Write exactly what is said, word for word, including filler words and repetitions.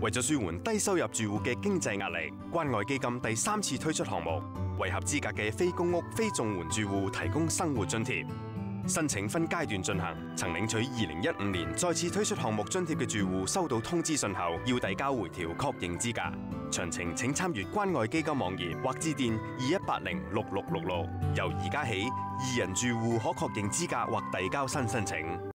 為咗舒緩低收入住戶嘅經濟壓力，關愛基金第三次推出項目，為合資格嘅非公屋、非綜援住戶提供生活津貼。申請分階段進行，曾領取二零一五年再次推出項目津貼嘅住戶，收到通知信後，要遞交回條確認資格。詳情請參閱關愛基金網頁或致電二一八零六六六六。由而家起，二人住戶可確認資格或遞交新申請。